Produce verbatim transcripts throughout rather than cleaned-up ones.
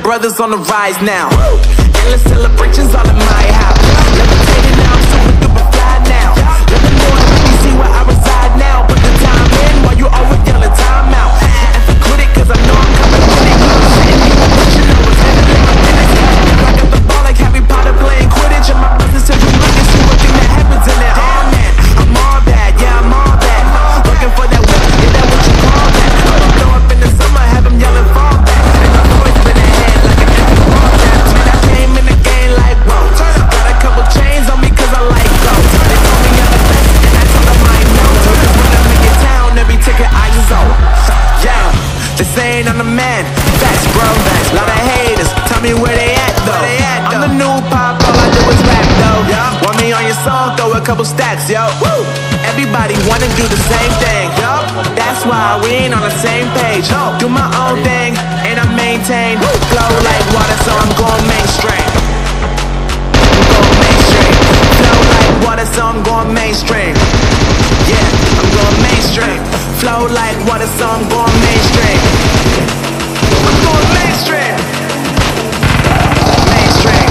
brothers on the rise now. Endless celebrations all in my house. Levitating now, I'm super duper fly now. Let the Lord let me see where I reside now. Put the time in while you always yelling time out. And for quit it, cause I know I'm coming with it. Cause I'm sitting here watching, I was headed in my minutes. I got the ball like Harry Potter playing Quidditch. And my brothers said you look and see what thing that happens in there. Oh man, I'm all bad, yeah I'm all bad. Looking for that whip, is that what you call that? I'ma blow up in the summer, have them yelling fall back. And I've always been ahead like an empty ball tap. Man, I came in the game like whoa. Got a couple chains on me cause I like gold. They told me I'm the best and I told them I ain't know. Cause when I'm in your town, every ticket I just own. Yeah, they saying I'm the man. Facts bro, facts. Lot of haters, tell me where they at though. I'm the new pop, all I do is rap though. Want me on your song, throw a couple stacks, yo. Woo! Everybody wanna do the same thing, yo. That's why we ain't on the same page. Do my own thing, and I maintain. Flow like water, so I'm going mainstream. I'm going mainstream. Flow like water, so I'm going mainstream. Yeah, I'm going mainstream. Flow like water, so I'm going mainstream. I'm going mainstream. Mainstream.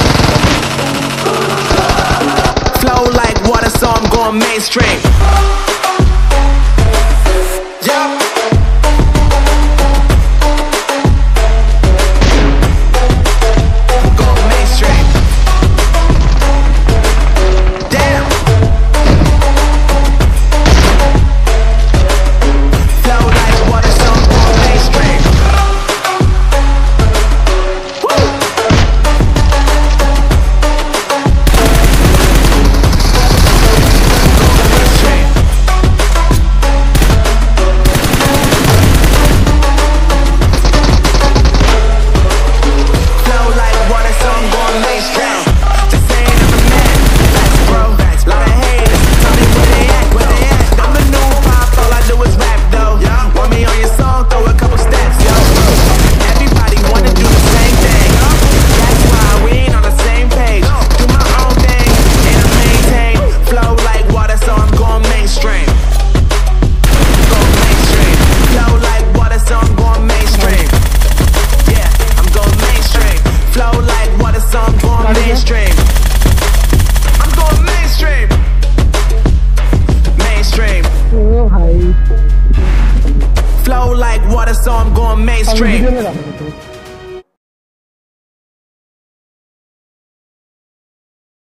Flow like water, so I'm going mainstream. Yeah. I'm going mainstream. Damn. Flow like water, so I'm going mainstream. Woo. Flow like water, so I'm going mainstream.